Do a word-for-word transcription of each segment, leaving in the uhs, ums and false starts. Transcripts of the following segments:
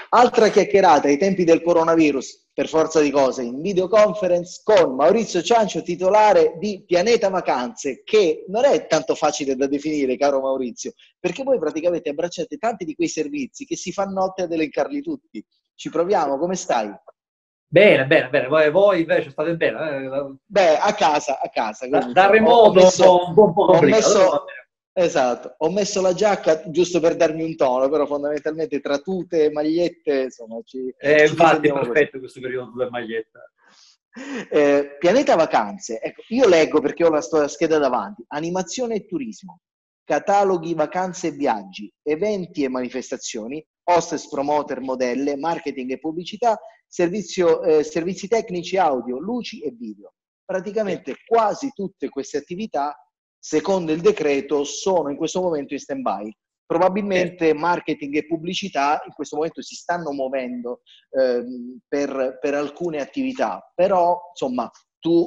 Altra chiacchierata ai tempi del coronavirus, per forza di cose, in videoconference con Maurizio Ciancio, titolare di Pianeta Vacanze, che non è tanto facile da definire, caro Maurizio, perché voi praticamente abbracciate tanti di quei servizi che si fa notte ad elencarli tutti. Ci proviamo, come stai? Bene, bene, bene. Voi, voi invece state bene? Eh? Beh, a casa, a casa, Da, quindi da insomma, ho, ho remoto un po', messo, un po', un po' ho complicato, però va messo, bene. esatto, ho messo la giacca giusto per darmi un tono, però fondamentalmente tra tute e magliette, insomma, ci, Eh, ci infatti è difendiamo così. perfetto questo periodo della maglietta. Eh, Pianeta Vacanze, ecco, io leggo perché ho la sto- scheda davanti, animazione e turismo, cataloghi, vacanze e viaggi, eventi e manifestazioni, hostess, promoter, modelle, marketing e pubblicità, servizio, eh, servizi tecnici, audio, luci e video. Sì, Praticamente quasi tutte queste attività, secondo il decreto, sono in questo momento in stand-by. certo. Probabilmente marketing e pubblicità in questo momento si stanno muovendo ehm, per, per alcune attività, però insomma tu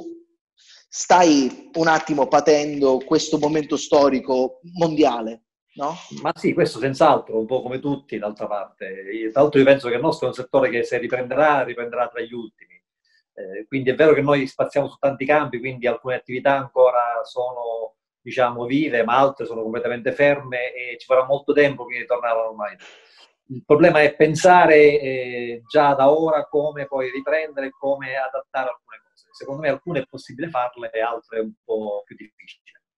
stai un attimo patendo questo momento storico mondiale, no? Ma sì, questo senz'altro, un po' come tutti, d'altra parte. Io- Tra l'altro io penso che il nostro è un settore che se riprenderà, riprenderà tra gli ultimi. Eh, quindi è vero che noi spaziamo su tanti campi, quindi alcune attività ancora sono, diciamo, vive, ma altre sono completamente ferme e ci vorrà molto tempo prima di tornare alla normalità. Il problema è pensare eh, già da ora come poi riprendere e come adattare alcune cose. Secondo me alcune è possibile farle e altre è un po' più difficile.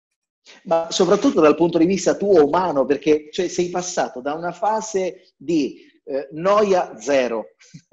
Ma soprattutto dal punto di vista tuo umano, perché cioè, sei passato da una fase di eh, noia zero,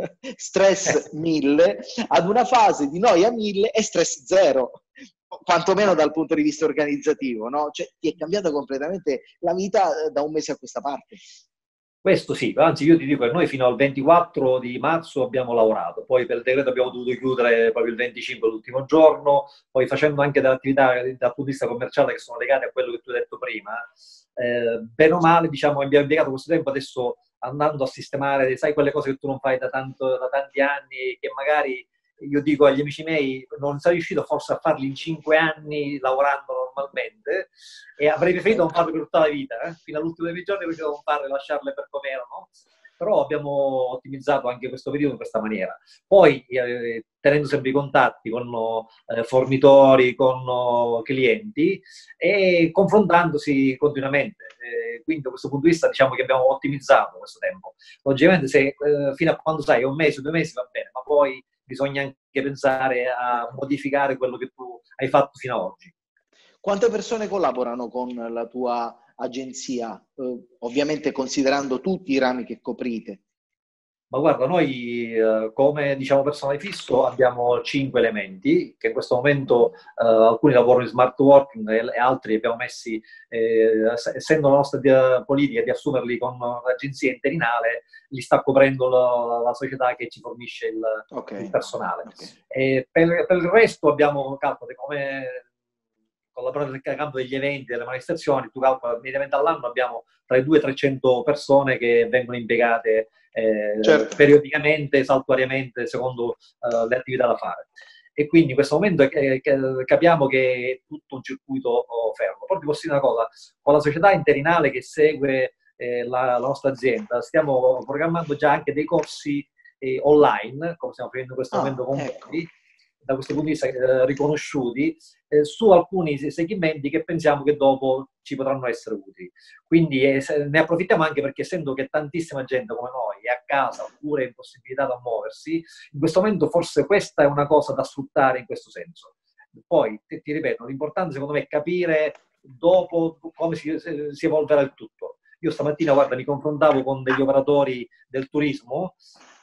Eh, stress mille, ad una fase di noia mille e stress zero, quantomeno ma dal punto di vista organizzativo, no? Cioè, ti è cambiata completamente la vita eh, da un mese a questa parte. Questo sì, anzi io ti dico che noi fino al ventiquattro di marzo abbiamo lavorato, poi per il decreto abbiamo dovuto chiudere proprio il venticinque, l'ultimo giorno, poi facendo anche delle attività dal punto di vista commerciale che sono legate a quello che tu hai detto prima, eh, bene o male diciamo abbiamo impiegato questo tempo adesso andando a sistemare, sai quelle cose che tu non fai da, tanto, da tanti anni, che magari io dico agli amici miei, non sei riuscito forse a farli in cinque anni lavorando normalmente e avrei preferito non Ecco. farle per tutta la vita, eh? Fino all'ultimo dei miei giorni avrei preferito non farle, lasciarle per come erano, però abbiamo ottimizzato anche questo periodo in questa maniera. Poi, eh, tenendo sempre i contatti con eh, fornitori, con oh, clienti e confrontandosi continuamente. Eh, quindi da questo punto di vista diciamo che abbiamo ottimizzato questo tempo. Logicamente se eh, fino a quando sai, un mese, due mesi va bene, ma poi bisogna anche pensare a Ecco. modificare quello che tu hai fatto fino ad oggi. Quante persone collaborano con la tua agenzia? Eh, ovviamente considerando tutti i rami che coprite. Ma guarda, noi eh, come diciamo personale fisso abbiamo cinque elementi che in questo momento eh, alcuni lavorano in smart working e, e altri abbiamo messi, eh, essendo la nostra di- politica di assumerli con un'agenzia interinale, li sta coprendo la, la società che ci fornisce il, Ok, il personale. ok. E per, per il resto abbiamo, calcolo, come collaborare nel campo degli eventi, delle manifestazioni, tu calcola, mediamente all'anno abbiamo tra i duecento e trecento persone che vengono impiegate eh, Certo. periodicamente, saltuariamente, secondo eh, le attività da fare. E quindi in questo momento eh, capiamo che è tutto un circuito oh, fermo. Poi ti posso dire una cosa, con la società interinale che segue eh, la, la, nostra azienda, stiamo programmando già anche dei corsi eh, online, come stiamo facendo in questo momento Ah, con ecco. voi, da questo punto di vista eh, riconosciuti, eh, su alcuni segmenti che pensiamo che dopo ci potranno essere utili. Quindi eh, ne approfittiamo anche perché essendo che tantissima gente come noi è a casa oppure è impossibilitata a muoversi, in questo momento forse questa è una cosa da sfruttare in questo senso. Poi, ti, ti ripeto, l'importante secondo me è capire dopo come si, si evolverà il tutto. Io stamattina, guarda, mi confrontavo con degli operatori del turismo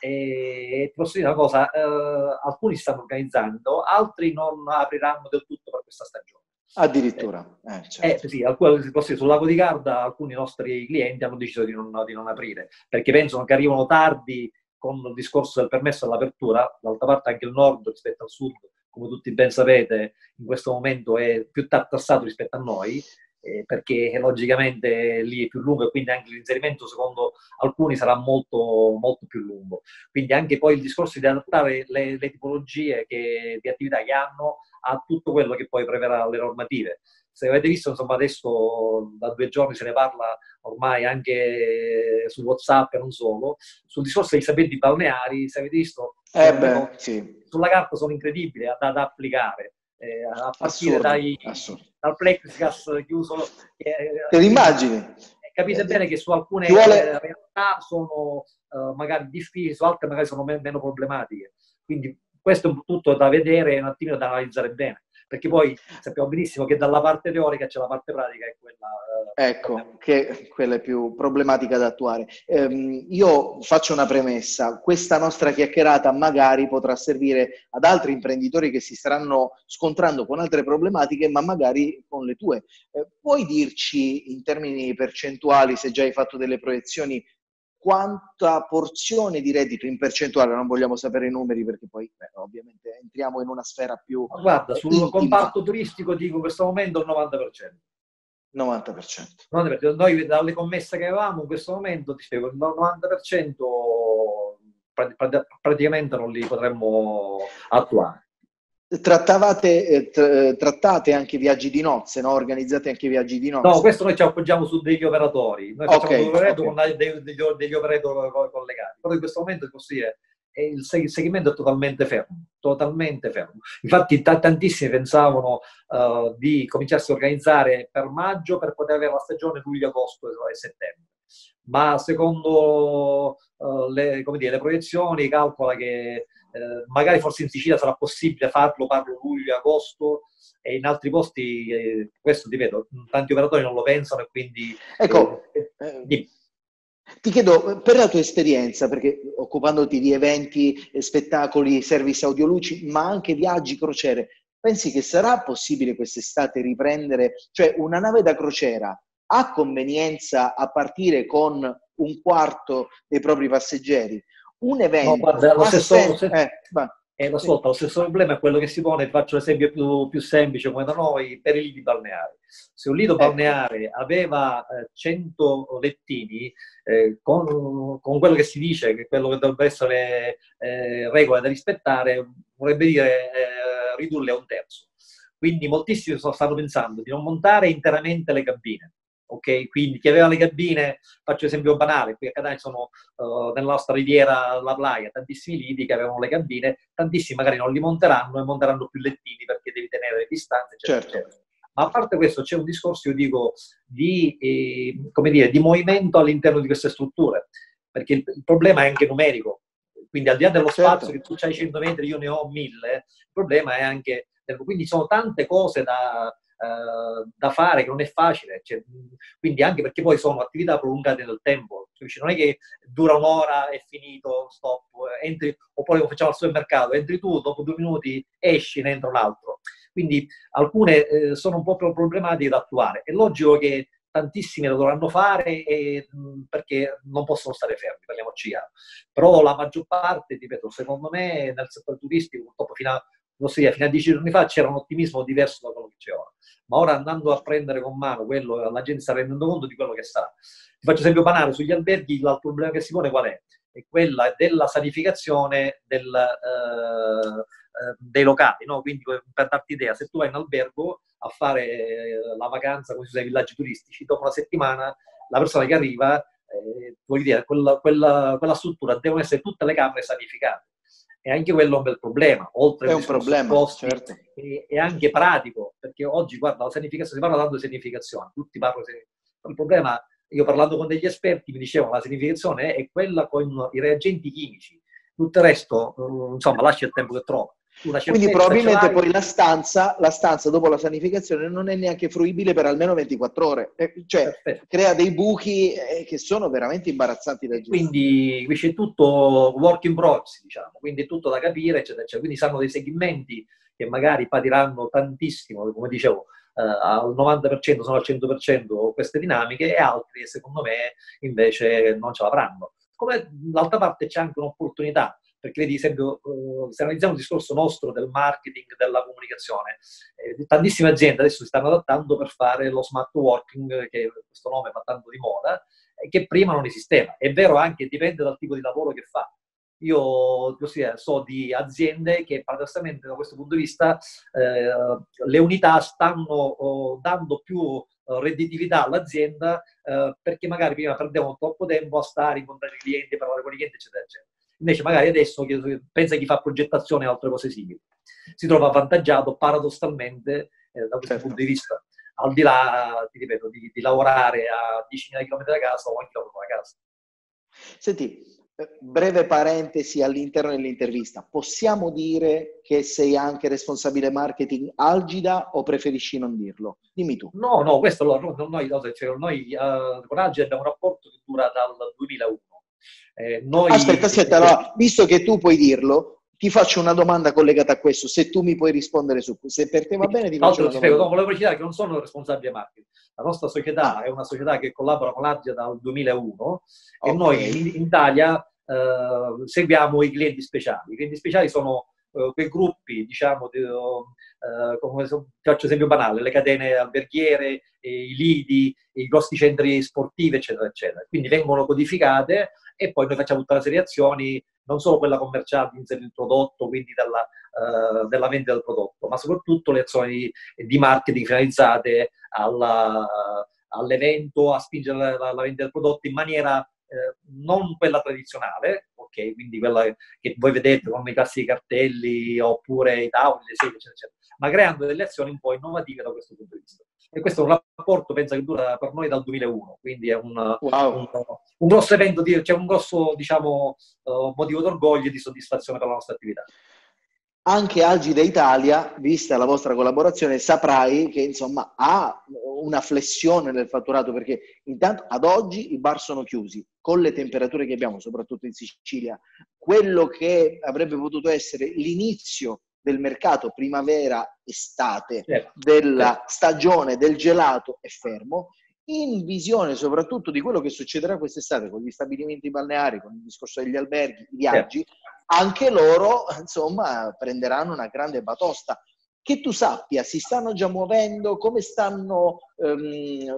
e ti posso dire una cosa, eh, alcuni si stanno organizzando, altri non apriranno del tutto per questa stagione. Eh, Addirittura. Eh, eh, certo. sì, alcuni, se posso dire, sul lago di Garda alcuni nostri clienti hanno deciso di non, di non aprire perché pensano che arrivano tardi con il discorso del permesso all'apertura. D'altra parte anche il nord rispetto al sud, come tutti ben sapete, in questo momento è più tartassato rispetto a noi, eh, perché logicamente lì è più lungo e quindi anche l'inserimento secondo alcuni sarà molto, molto più lungo. Quindi anche poi il discorso di adattare le, le tipologie che, di attività che hanno a tutto quello che poi preverà le normative. se avete visto, insomma, adesso da due giorni se ne parla ormai anche su WhatsApp e non solo, sul discorso dei sapeti balneari, se avete visto, Eh sono beh, cose, sì. sulla carta sono incredibili da, da applicare, eh, a partire Assurdo, dai, assurdo. dal plexiglass chiuso, Te eh, quindi l'immagini? eh, capite bene che su Ci alcune vuole... realtà sono eh, magari difficili, su altre magari sono me- meno problematiche. Quindi questo è tutto da vedere e un attimino da analizzare bene, perché poi sappiamo benissimo che dalla parte teorica c'è la parte pratica e quella eh, Ecco, che quella è più problematica da attuare. Ehm, io faccio una premessa, questa nostra chiacchierata magari potrà servire ad altri imprenditori che si staranno scontrando con altre problematiche, ma magari con le tue. Eh, puoi dirci in termini percentuali, se già hai fatto delle proiezioni, quanta porzione di reddito in percentuale, non vogliamo sapere i numeri perché poi beh, ovviamente entriamo in una sfera più Ma guarda, eh, sul intima, comparto turistico dico in questo momento il novanta per cento. novanta per cento. novanta per cento. Noi dalle commesse che avevamo in questo momento, ti spiego, il novanta per cento praticamente non li potremmo attuare. Trattavate, eh, tra- trattate anche viaggi di nozze, no? Organizzate anche viaggi di No, nozze. questo noi ci appoggiamo su degli operatori, noi Ok, facciamo degli operatori ok. con dei- degli, degli operatori collegati, però in questo momento posso dire, è il, seg- il segmento è totalmente fermo, totalmente fermo. Infatti t- tantissimi pensavano uh, di cominciarsi a organizzare per maggio per poter avere la stagione luglio, agosto e settembre, ma secondo uh, le, come dire, le proiezioni calcola che eh, magari forse in Sicilia sarà possibile farlo, parlo luglio, agosto, e in altri posti, eh, questo ti vedo, tanti operatori non lo pensano e quindi... Eh, Ecco, eh, di... ti chiedo, per la tua esperienza, perché occupandoti di eventi, eh, spettacoli, service audioluci, ma anche viaggi, crociere, pensi che sarà possibile quest'estate riprendere, cioè una nave da crociera ha convenienza a partire con un quarto dei propri passeggeri? Un No, evento guarda, lo ha stesso, lo senso? stesso, Eh, va. eh, lo Sì. so, lo stesso problema è quello che si pone, faccio l'esempio più, più semplice come da noi, per i lidi balneari. Se un lido Ecco, balneare aveva eh, cento lettini, eh, con, con quello che si dice, che quello che dovrebbero essere eh, regole da rispettare, vorrebbe dire eh, ridurle a un terzo. Quindi moltissimi stanno pensando di non montare interamente le cabine. Ok, quindi chi aveva le cabine, faccio esempio banale, qui a Catania sono uh, nella nostra riviera La Playa, tantissimi lidi che avevano le cabine, tantissimi magari non li monteranno e monteranno più lettini perché devi tenere le distanze, eccetera, certo. eccetera. Ma a parte questo c'è un discorso, io dico, di, eh, come dire, di movimento all'interno di queste strutture, perché il, il problema è anche numerico, quindi al di là dello spazio che Certo. tu hai cento metri, io ne ho mille, il problema è anche, quindi sono tante cose da, Uh, da fare, che non è facile, cioè, quindi anche perché poi sono attività prolungate nel tempo, cioè, non è che dura un'ora e finito, stop, entri, oppure facciamo al supermercato, entri tu, dopo due minuti esci, ne entra un altro. Quindi alcune eh, sono un po' problematiche da attuare. È logico che tantissime lo dovranno fare e, mh, perché non possono stare fermi, parliamoci chiaro. Però la maggior parte, ripeto, secondo me nel settore turistico purtroppo fino a, fino a dieci giorni fa c'era un ottimismo diverso da quello che c'è ora. Ma ora andando a prendere con mano quello, la gente sta rendendo conto di quello che sarà. Ti faccio esempio banale, sugli alberghi l'altro problema che si pone qual è? È quella della sanificazione del, eh, eh, dei locali, no? Quindi per darti idea, se tu vai in albergo a fare eh, la vacanza come si usa ai villaggi turistici, dopo una settimana la persona che arriva, eh, voglio dire, quella, quella, quella struttura devono essere tutte le camere sanificate. E anche quello è un bel problema, oltre È al un discorso problema, costi, certo. e, e anche pratico, perché oggi, guarda, la sanificazione, si parla tanto di sanificazione, tutti parlano di sanificazione. Il problema, io parlando con degli esperti, mi dicevano la sanificazione è quella con i reagenti chimici, tutto il resto, insomma, lascia il tempo che trova. Una Quindi certezza ce probabilmente l'hai. poi la stanza, la stanza dopo la sanificazione non è neanche fruibile per almeno ventiquattro ore, eh, cioè Perfetto. crea dei buchi eh, che sono veramente imbarazzanti da E gestire. quindi qui c'è tutto work in progress, diciamo, quindi è tutto da capire, eccetera, eccetera. Quindi saranno dei segmenti che magari patiranno tantissimo, come dicevo, eh, al novanta per cento sono al cento per cento queste dinamiche, e altri, secondo me, invece non ce l'avranno. Come d'altra parte c'è anche un'opportunità, perché vedi, esempio, eh, se analizziamo il discorso nostro del marketing, della comunicazione, eh, tantissime aziende adesso si stanno adattando per fare lo smart working, che questo nome fa tanto di moda, che prima non esisteva. È vero anche, dipende dal tipo di lavoro che fa. io così, so di aziende che paradossalmente da questo punto di vista eh, le unità stanno oh, dando più oh, redditività all'azienda eh, perché magari prima perdevano troppo tempo a stare, incontrare i clienti, parlare con i clienti, eccetera, eccetera. Invece magari adesso, pensa chi fa progettazione e altre cose simili, si trova avvantaggiato paradossalmente eh, da questo Certo. punto di vista, al di là, ti ripeto, di, di lavorare a diecimila di chilometri da casa o a un chilometro da casa. Senti, breve parentesi all'interno dell'intervista. Possiamo dire che sei anche responsabile marketing Algida o preferisci non dirlo? Dimmi tu. No, no, questo allora, noi, cioè, noi uh, con Algida abbiamo un rapporto che dura dal duemilauno. Eh, noi, aspetta, aspetta, allora, visto che tu puoi dirlo, ti faccio una domanda collegata a questo, se tu mi puoi rispondere su questo. Se per te va bene ti faccio una ti spiego, domanda. no, volevo precisare che non sono responsabile marketing. La nostra società Ah. è una società che collabora con l'Algida dal duemilauno e Okay. noi in, in Italia eh, seguiamo i clienti speciali. I clienti speciali sono eh, quei gruppi, diciamo, di, eh, come ti faccio esempio banale, le catene alberghiere, i lidi, i grossi centri sportivi, eccetera, eccetera. Quindi vengono codificate e poi noi facciamo tutta una serie di azioni, non solo quella commerciale di inserire il prodotto, quindi dalla, uh, della vendita del prodotto, ma soprattutto le azioni di marketing finalizzate alla, all'evento, a spingere la, la, la vendita del prodotto in maniera eh, non quella tradizionale, ok? Quindi quella che voi vedete con i classici cartelli oppure i tavoli, le sedie, eccetera, eccetera, ma creando delle azioni un po' innovative da questo punto di vista. E questo è un rapporto, penso, che dura per noi dal duemilauno, quindi è un, wow. un, un grosso evento, c'è cioè un grosso, diciamo, uh, motivo d'orgoglio e di soddisfazione per la nostra attività. Anche Algida Italia, vista la vostra collaborazione, saprai che insomma ha una flessione nel fatturato, perché intanto ad oggi i bar sono chiusi, con le temperature che abbiamo, soprattutto in Sicilia, quello che avrebbe potuto essere l'inizio del mercato primavera-estate, certo, della certo. stagione del gelato è fermo, in visione soprattutto di quello che succederà quest'estate con gli stabilimenti balneari, con il discorso degli alberghi, i viaggi, certo. Anche loro, insomma, prenderanno una grande batosta. Che tu sappia, si stanno già muovendo, come stanno um,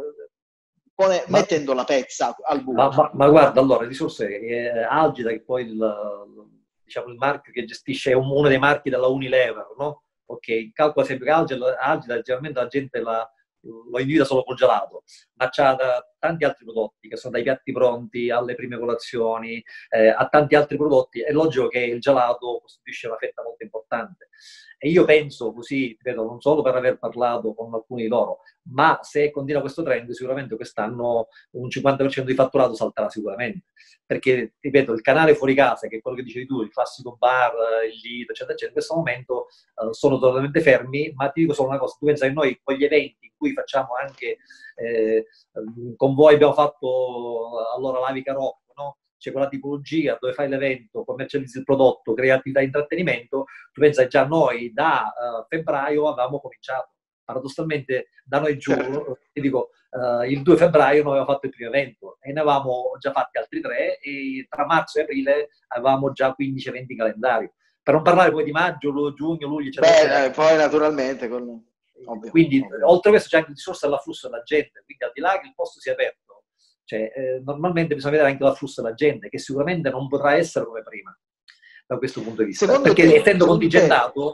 pone, ma, mettendo la pezza al buco? Ma, ma, ma guarda, allora, il discorso è che Algida, che poi il, diciamo, il marchio che gestisce, è uno dei marchi della Unilever, no? Ok, calcola sempre che Algida, Algida generalmente la gente la, lo individua solo col gelato, ma c'ha da, tanti altri prodotti, che sono dai piatti pronti alle prime colazioni, eh, a tanti altri prodotti. È logico che il gelato costituisce una fetta molto importante. E io penso così, ripeto, non solo per aver parlato con alcuni di loro, ma se continua questo trend, sicuramente quest'anno un cinquanta per cento di fatturato salterà sicuramente. Perché, ripeto, il canale fuori casa, che è quello che dicevi tu, il classico bar, il lido, eccetera, eccetera, in questo momento uh, sono totalmente fermi, ma ti dico solo una cosa, tu pensi che noi con gli eventi in cui facciamo anche, eh, con voi abbiamo fatto allora l'Avica Rock, no? C'è quella tipologia dove fai l'evento, commercializzi il prodotto, crei attività di intrattenimento, tu pensi già noi da uh, febbraio avevamo cominciato. Paradossalmente da noi giù, certo. Ti dico, uh, il due febbraio noi avevamo fatto il primo evento e ne avevamo già fatti altri tre e tra marzo e aprile avevamo già quindici venti calendari. Per non parlare poi di maggio, giugno, luglio, eccetera. Beh, eccetera. Eh, poi naturalmente con... Ovvio, quindi ovvio. Oltre a questo c'è anche il discorso dell'afflusso della gente, quindi al di là che il posto sia aperto, cioè, eh, normalmente bisogna vedere anche l'afflusso della gente, che sicuramente non potrà essere come prima da questo punto di vista, secondo perché te, essendo contingentato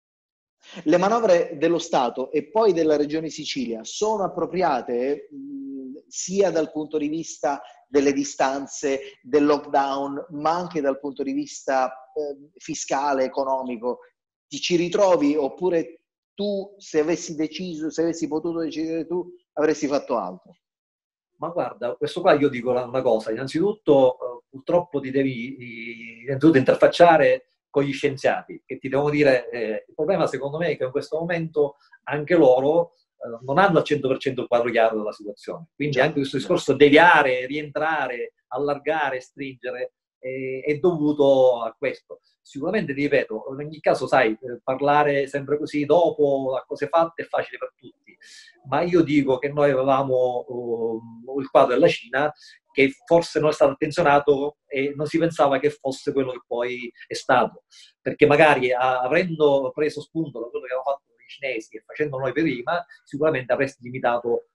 te, le manovre dello Stato e poi della Regione Sicilia sono appropriate mh, sia dal punto di vista delle distanze, del lockdown, ma anche dal punto di vista eh, fiscale, economico? Ti ci ritrovi oppure tu, se avessi deciso, se avessi potuto decidere tu, avresti fatto altro? Ma guarda, questo qua io dico una cosa, innanzitutto eh, purtroppo ti devi innanzitutto interfacciare con gli scienziati, che ti devono dire, eh, il problema secondo me è che in questo momento anche loro eh, non hanno al cento per cento il quadro chiaro della situazione, quindi già, anche questo discorso già. deviare, rientrare, allargare, stringere, eh, è dovuto a questo. Sicuramente, ti ripeto, in ogni caso, sai, parlare sempre così dopo a cose fatte è facile per tutti, ma io dico che noi avevamo uh, il quadro della Cina che forse non è stato attenzionato e non si pensava che fosse quello che poi è stato, perché magari a, avendo preso spunto da quello che avevano fatto i cinesi e facendo noi prima, sicuramente avresti limitato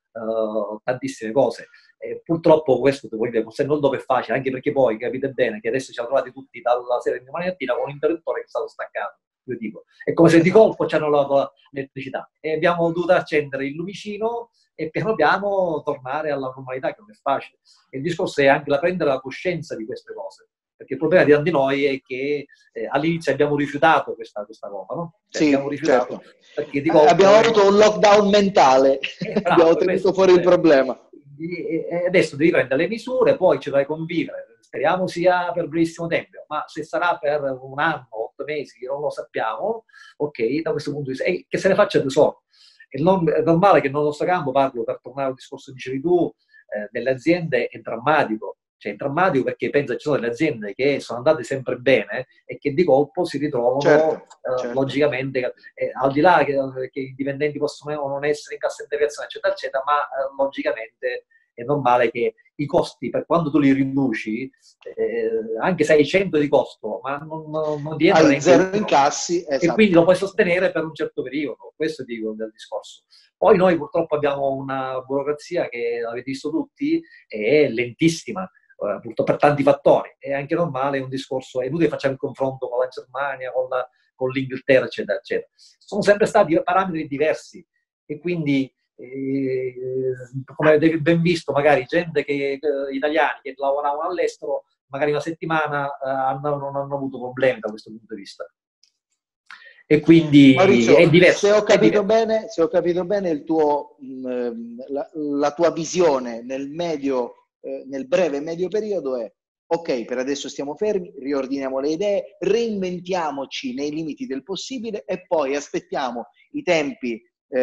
uh, tantissime cose. E purtroppo questo, devo dire, se non dove è facile, anche perché poi capite bene che adesso ci siamo trovati tutti dalla sera in mattina con un interruttore che è stato staccato. Io dico, è come se di colpo ci hanno lavato l'elettricità e abbiamo dovuto accendere il lumicino e piano piano tornare alla normalità, che non è facile. E il discorso è anche la prendere la coscienza di queste cose. Perché il problema di tanti noi è che eh, all'inizio abbiamo rifiutato questa, questa cosa, no? Cioè, sì, abbiamo rifiutato certo. perché di colpo, abbiamo avuto un lockdown mentale, eh, bravo, abbiamo tenuto fuori il problema. E adesso devi prendere le misure, poi ci dovrai convivere. Speriamo sia per brevissimo tempo, ma se sarà per un anno, otto mesi, non lo sappiamo, ok, da questo punto di vista, e che se ne faccia tesoro. È, non, è normale che nel nostro campo, parlo per tornare al discorso che dicevi tu, eh, delle aziende è drammatico. Cioè, è drammatico perché penso che ci sono delle aziende che sono andate sempre bene e che di colpo si ritrovano, certo, eh, certo. logicamente, eh, al di là che, che i dipendenti possono non essere in cassa integrazione, eccetera, eccetera, ma eh, logicamente è normale che i costi, per quando tu li riduci, eh, anche se hai cento di costo, ma non, non, non ti entra hai neanche zero incassi, e esatto. quindi lo puoi sostenere per un certo periodo. Questo dico del discorso. Poi noi purtroppo abbiamo una burocrazia che avete visto tutti, è lentissima. Purtroppo per tanti fattori, è anche normale, è un discorso, è inutile facciamo il confronto con la Germania, con, la, con l'Inghilterra, eccetera, eccetera. Sono sempre stati parametri diversi e quindi, eh, come avete ben visto, magari gente che, eh, italiani che lavoravano all'estero, magari una settimana eh, hanno, non hanno avuto problemi da questo punto di vista. E quindi Maurizio, è diverso. Se ho capito diverso. bene, se ho capito bene il tuo, mh, la, la tua visione nel medio Eh, nel breve e medio periodo è: ok, per adesso stiamo fermi, riordiniamo le idee, reinventiamoci nei limiti del possibile e poi aspettiamo i tempi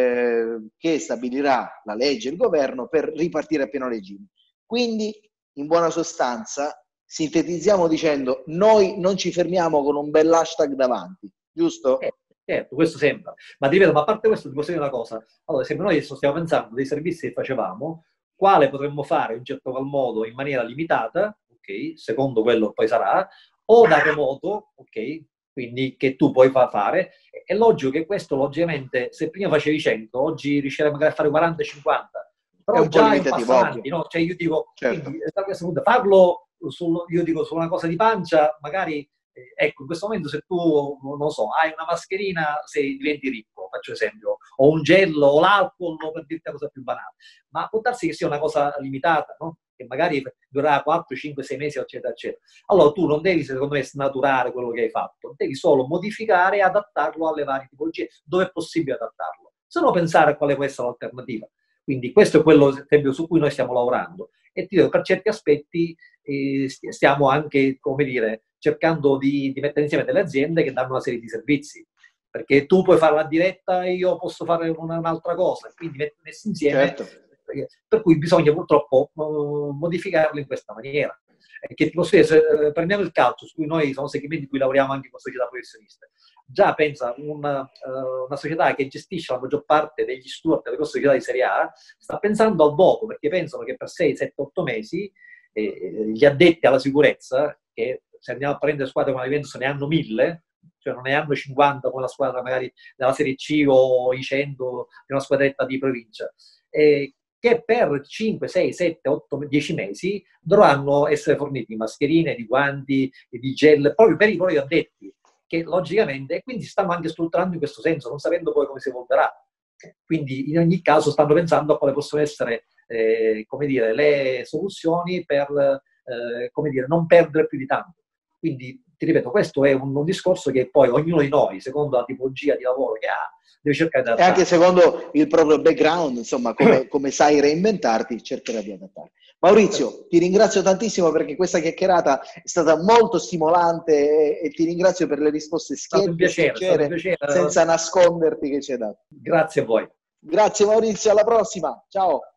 eh, che stabilirà la legge e il governo per ripartire a pieno regime. Quindi, in buona sostanza, sintetizziamo dicendo: noi non ci fermiamo con un bel hashtag davanti, giusto? Eh, certo, questo sembra. Ma ti ripeto, ma a parte questo, ti posso dire una cosa. Allora, se noi adesso stiamo pensando dei servizi che facevamo, quale potremmo fare in un certo qual modo in maniera limitata, ok, secondo quello poi sarà, o da remoto, ok, quindi che tu puoi fa fare. È logico che questo, logicamente, se prima facevi cento, oggi riuscirei magari a fare quaranta cinquanta, però è un già po' è un passo avanti, no? Cioè io dico, certo. quindi, da questo punto, farlo sul, io dico, su una cosa di pancia, magari ecco, in questo momento se tu, non so, hai una mascherina, se diventi ricco, faccio esempio, o un gel o l'alcol, per dirti una cosa più banale, ma può darsi che sia una cosa limitata, no? Che magari durerà quattro, cinque, sei mesi, eccetera, eccetera. Allora tu non devi, secondo me, snaturare quello che hai fatto, devi solo modificare e adattarlo alle varie tipologie, dove è possibile adattarlo, se no pensare a quale può essere l'alternativa. Quindi questo è quello, ad esempio, su cui noi stiamo lavorando. E ti dico, per certi aspetti eh, stiamo anche, come dire, cercando di, di mettere insieme delle aziende che danno una serie di servizi. Perché tu puoi fare la diretta e io posso fare una, un'altra cosa. Quindi messi insieme, certo. Per cui bisogna purtroppo uh, modificarlo in questa maniera. E che ti posso dire, se uh, prendiamo il calcio, su cui noi sono segmenti in cui lavoriamo anche con società professioniste. Già pensa, una, uh, una società che gestisce la maggior parte degli steward delle grosse società di Serie A sta pensando al dopo, perché pensano che per sei, sette, otto mesi eh, gli addetti alla sicurezza, che se andiamo a prendere squadre come la Juventus ne hanno mille, cioè non ne hanno cinquanta come la squadra magari della Serie C o i cento di una squadretta di provincia, eh, che per cinque, sei, sette, otto, dieci mesi dovranno essere forniti di mascherine, di guanti, di gel, proprio per i propri addetti, che logicamente, e quindi stanno anche strutturando in questo senso, non sapendo poi come si evolverà. Quindi in ogni caso stanno pensando a quali possono essere eh, come dire, le soluzioni per eh, come dire, non perdere più di tanto. Quindi, ti ripeto, questo è un, un discorso che poi ognuno di noi, secondo la tipologia di lavoro che ha, deve cercare di adattare. E anche secondo il proprio background, insomma, come, come sai reinventarti, cercherà di adattare. Maurizio, ti ringrazio tantissimo perché questa chiacchierata è stata molto stimolante e, e ti ringrazio per le risposte schiette, un piacere, sincere, un piacere. senza nasconderti che ci hai dato. Grazie a voi. Grazie Maurizio, alla prossima, ciao.